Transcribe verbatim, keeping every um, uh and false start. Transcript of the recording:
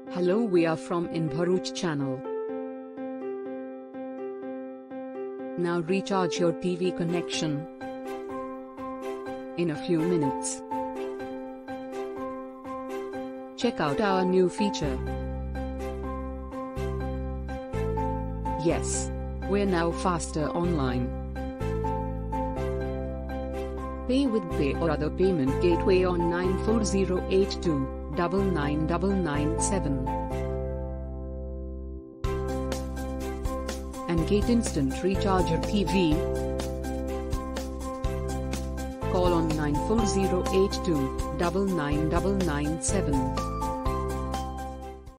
Hello, we are from in Bharuch channel. Now recharge your T V connection in a few minutes. Check out our new feature. Yes, we're now faster online. Pay with Pay or other payment gateway on nine four zero eight two nine nine nine nine seven. And get instant recharge your T V. Call on nine four zero eight two nine nine nine nine seven.